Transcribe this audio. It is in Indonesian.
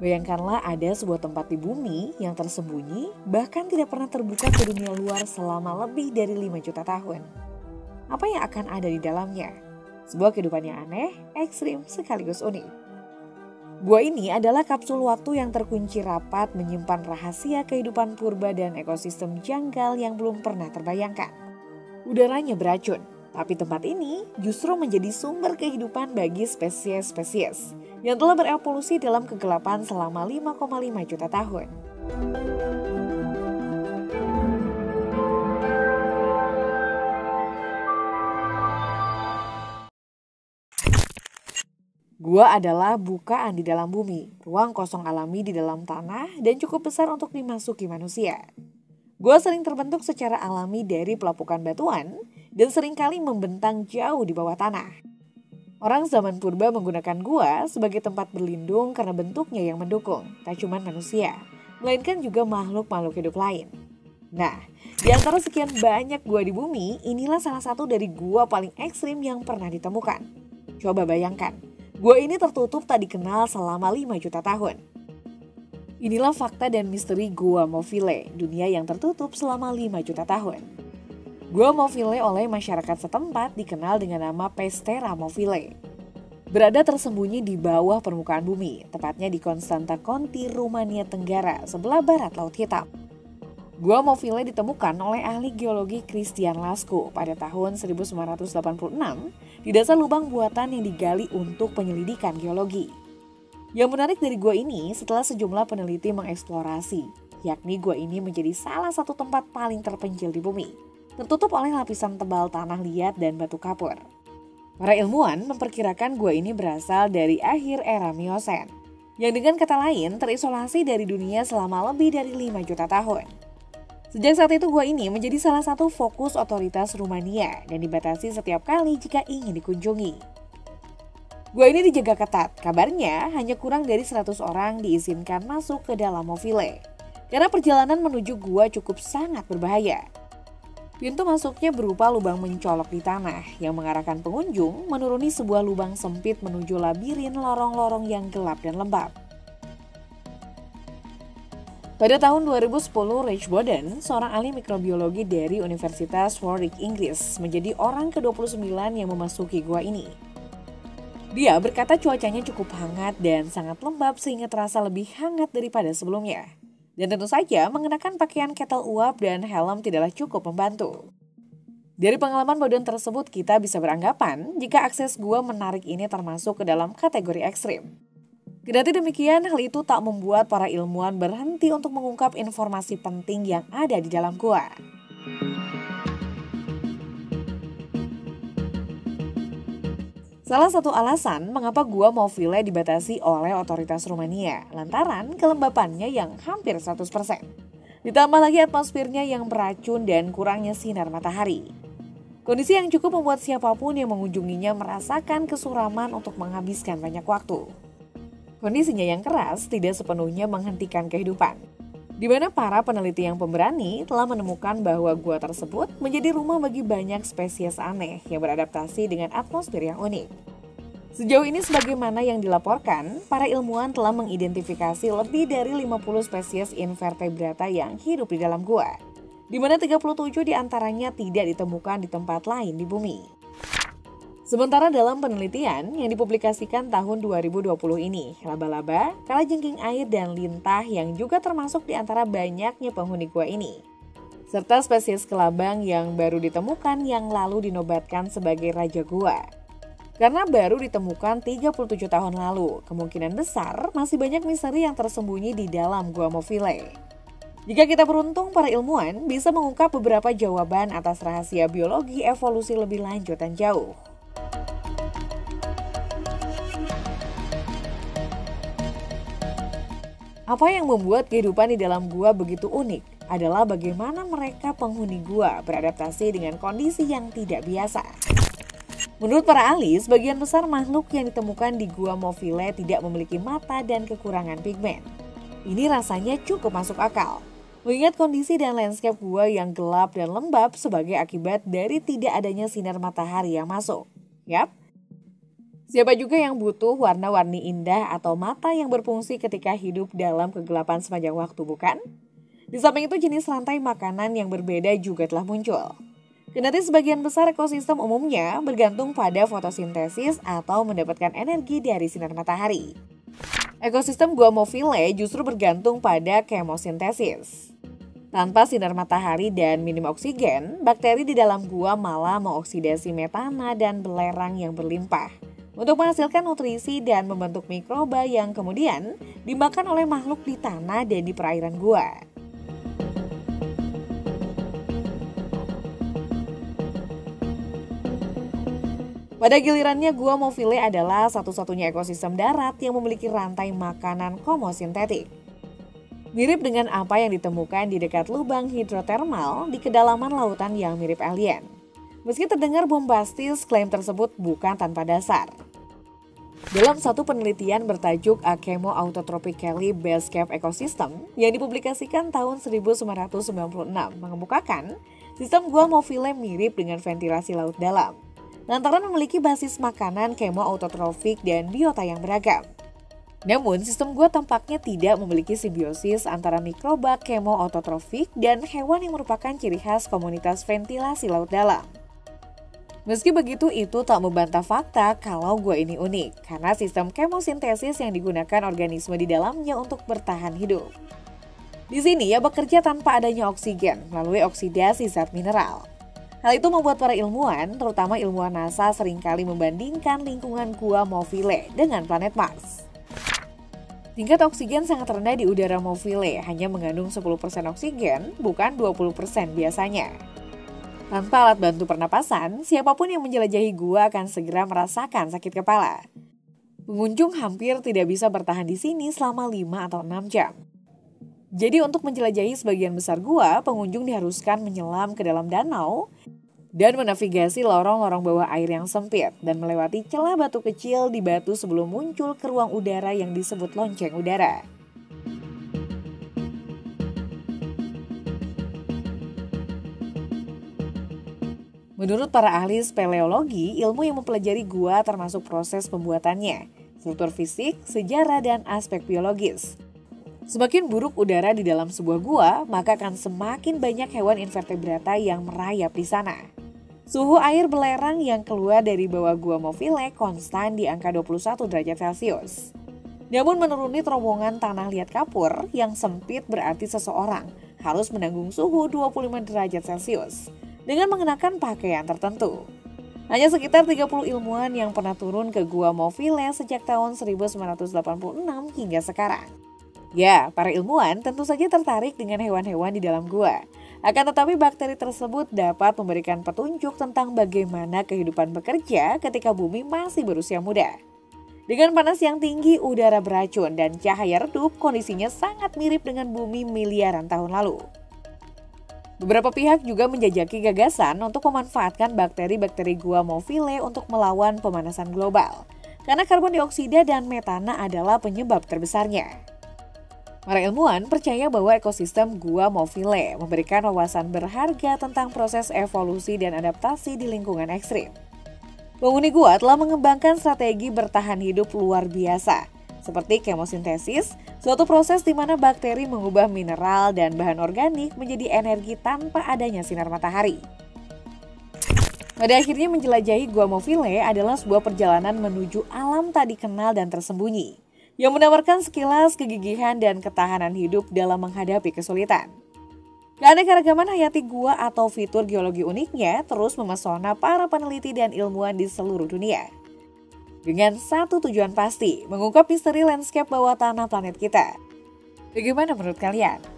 Bayangkanlah ada sebuah tempat di bumi yang tersembunyi bahkan tidak pernah terbuka ke dunia luar selama lebih dari 5 juta tahun. Apa yang akan ada di dalamnya? Sebuah kehidupan yang aneh, ekstrim, sekaligus unik. Gua ini adalah kapsul waktu yang terkunci rapat menyimpan rahasia kehidupan purba dan ekosistem janggal yang belum pernah terbayangkan. Udaranya beracun, tapi tempat ini justru menjadi sumber kehidupan bagi spesies-spesies yang telah berevolusi dalam kegelapan selama 5,5 juta tahun. Gua adalah bukaan di dalam bumi, ruang kosong alami di dalam tanah dan cukup besar untuk dimasuki manusia. Gua sering terbentuk secara alami dari pelapukan batuan dan seringkali membentang jauh di bawah tanah. Orang zaman purba menggunakan gua sebagai tempat berlindung karena bentuknya yang mendukung, tak cuma manusia, melainkan juga makhluk-makhluk hidup lain. Nah, di antara sekian banyak gua di bumi, inilah salah satu dari gua paling ekstrim yang pernah ditemukan. Coba bayangkan, gua ini tertutup tak dikenal selama 5 juta tahun. Inilah fakta dan misteri Gua Movile, dunia yang tertutup selama 5 juta tahun. Gua Movile oleh masyarakat setempat dikenal dengan nama Pestera Movile. Berada tersembunyi di bawah permukaan bumi, tepatnya di Constanta Conti, Rumania Tenggara, sebelah barat Laut Hitam. Gua Movile ditemukan oleh ahli geologi Christian Lascaux pada tahun 1986 di dasar lubang buatan yang digali untuk penyelidikan geologi. Yang menarik dari gua ini setelah sejumlah peneliti mengeksplorasi, yakni gua ini menjadi salah satu tempat paling terpencil di bumi, tertutup oleh lapisan tebal tanah liat dan batu kapur. Para ilmuwan memperkirakan gua ini berasal dari akhir era Miosen, yang dengan kata lain terisolasi dari dunia selama lebih dari 5 juta tahun. Sejak saat itu gua ini menjadi salah satu fokus otoritas Rumania dan dibatasi setiap kali jika ingin dikunjungi. Gua ini dijaga ketat, kabarnya hanya kurang dari 100 orang diizinkan masuk ke dalam Movile. Karena perjalanan menuju gua cukup sangat berbahaya. Pintu masuknya berupa lubang mencolok di tanah yang mengarahkan pengunjung menuruni sebuah lubang sempit menuju labirin lorong-lorong yang gelap dan lembab. Pada tahun 2010, Rich Boden, seorang ahli mikrobiologi dari Universitas Warwick, Inggris, menjadi orang ke-29 yang memasuki gua ini. Dia berkata cuacanya cukup hangat dan sangat lembab sehingga terasa lebih hangat daripada sebelumnya. Dan tentu saja mengenakan pakaian kettle uap dan helm tidaklah cukup membantu. Dari pengalaman Boden tersebut kita bisa beranggapan jika akses gua menarik ini termasuk ke dalam kategori ekstrim. Kendati demikian, hal itu tak membuat para ilmuwan berhenti untuk mengungkap informasi penting yang ada di dalam gua. Salah satu alasan mengapa Gua Movile dibatasi oleh otoritas Rumania lantaran kelembapannya yang hampir 100%. Ditambah lagi atmosfernya yang beracun dan kurangnya sinar matahari. Kondisi yang cukup membuat siapapun yang mengunjunginya merasakan kesuraman untuk menghabiskan banyak waktu. Kondisinya yang keras tidak sepenuhnya menghentikan kehidupan, di mana para peneliti yang pemberani telah menemukan bahwa gua tersebut menjadi rumah bagi banyak spesies aneh yang beradaptasi dengan atmosfer yang unik. Sejauh ini sebagaimana yang dilaporkan, para ilmuwan telah mengidentifikasi lebih dari 50 spesies invertebrata yang hidup di dalam gua, di mana 37 diantaranya tidak ditemukan di tempat lain di bumi. Sementara dalam penelitian yang dipublikasikan tahun 2020 ini, laba-laba, kalajengking air dan lintah yang juga termasuk di antara banyaknya penghuni gua ini. Serta spesies kelabang yang baru ditemukan yang lalu dinobatkan sebagai raja gua. Karena baru ditemukan 37 tahun lalu, kemungkinan besar masih banyak misteri yang tersembunyi di dalam Gua Movile. Jika kita beruntung, para ilmuwan bisa mengungkap beberapa jawaban atas rahasia biologi evolusi lebih lanjut dan jauh. Apa yang membuat kehidupan di dalam gua begitu unik adalah bagaimana mereka penghuni gua beradaptasi dengan kondisi yang tidak biasa. Menurut para ahli, sebagian besar makhluk yang ditemukan di Gua Movile tidak memiliki mata dan kekurangan pigmen. Ini rasanya cukup masuk akal, mengingat kondisi dan landscape gua yang gelap dan lembab sebagai akibat dari tidak adanya sinar matahari yang masuk. Yap, Siapa juga yang butuh warna-warni indah atau mata yang berfungsi ketika hidup dalam kegelapan sepanjang waktu, bukan? Di samping itu, jenis rantai makanan yang berbeda juga telah muncul. Kendati sebagian besar ekosistem umumnya bergantung pada fotosintesis atau mendapatkan energi dari sinar matahari. Ekosistem Guamophilae justru bergantung pada kemosintesis. Tanpa sinar matahari dan minim oksigen, bakteri di dalam gua malah mengoksidasi metana dan belerang yang berlimpah untuk menghasilkan nutrisi dan membentuk mikroba yang kemudian dimakan oleh makhluk di tanah dan di perairan gua. Pada gilirannya, Guamophilae adalah satu-satunya ekosistem darat yang memiliki rantai makanan komosintetik. Mirip dengan apa yang ditemukan di dekat lubang hidrotermal di kedalaman lautan yang mirip alien. Meski terdengar bombastis, klaim tersebut bukan tanpa dasar. Dalam satu penelitian bertajuk A Chemo-Autotropically Based Cave Ecosystem yang dipublikasikan tahun 1996 mengemukakan sistem Guamophilae mirip dengan ventilasi laut dalam, lantaran memiliki basis makanan chemo-autotrofik dan biota yang beragam. Namun, sistem gua tampaknya tidak memiliki simbiosis antara mikroba chemo-autotrofik dan hewan yang merupakan ciri khas komunitas ventilasi laut dalam. Meski begitu, itu tak membantah fakta kalau gua ini unik, karena sistem kemosintesis yang digunakan organisme di dalamnya untuk bertahan hidup. Di sini ia bekerja tanpa adanya oksigen, melalui oksidasi zat mineral. Hal itu membuat para ilmuwan, terutama ilmuwan NASA, seringkali membandingkan lingkungan Guamophilae dengan planet Mars. Tingkat oksigen sangat rendah di udara Mophilae, hanya mengandung 10% oksigen, bukan 20% biasanya. Tanpa alat bantu pernapasan, siapapun yang menjelajahi gua akan segera merasakan sakit kepala. Pengunjung hampir tidak bisa bertahan di sini selama 5 atau 6 jam. Jadi untuk menjelajahi sebagian besar gua, pengunjung diharuskan menyelam ke dalam danau dan menavigasi lorong-lorong bawah air yang sempit dan melewati celah batu kecil di batu sebelum muncul ke ruang udara yang disebut lonceng udara. Menurut para ahli speleologi, ilmu yang mempelajari gua termasuk proses pembuatannya, struktur fisik, sejarah, dan aspek biologis. Semakin buruk udara di dalam sebuah gua, maka akan semakin banyak hewan invertebrata yang merayap di sana. Suhu air belerang yang keluar dari bawah Guamophilae konstan di angka 21 derajat Celcius. Namun menuruni terowongan tanah liat kapur yang sempit berarti seseorang harus menanggung suhu 25 derajat Celcius dengan mengenakan pakaian tertentu. Hanya sekitar 30 ilmuwan yang pernah turun ke Guamophilae sejak tahun 1986 hingga sekarang. Ya, para ilmuwan tentu saja tertarik dengan hewan-hewan di dalam gua. Akan tetapi bakteri tersebut dapat memberikan petunjuk tentang bagaimana kehidupan bekerja ketika bumi masih berusia muda. Dengan panas yang tinggi, udara beracun, dan cahaya redup, kondisinya sangat mirip dengan bumi miliaran tahun lalu. Beberapa pihak juga menjajaki gagasan untuk memanfaatkan bakteri-bakteri Guamophilae untuk melawan pemanasan global, karena karbon dioksida dan metana adalah penyebab terbesarnya. Para ilmuwan percaya bahwa ekosistem Guamophilae memberikan wawasan berharga tentang proses evolusi dan adaptasi di lingkungan ekstrim. Penghuni gua telah mengembangkan strategi bertahan hidup luar biasa, seperti kemosintesis, suatu proses di mana bakteri mengubah mineral dan bahan organik menjadi energi tanpa adanya sinar matahari. Pada akhirnya menjelajahi Guamophilae adalah sebuah perjalanan menuju alam tak dikenal dan tersembunyi, yang menawarkan sekilas kegigihan dan ketahanan hidup dalam menghadapi kesulitan. Keanekaragaman hayati gua atau fitur geologi uniknya terus memesona para peneliti dan ilmuwan di seluruh dunia. Dengan satu tujuan pasti, mengungkap misteri landscape bawah tanah planet kita. Bagaimana menurut kalian?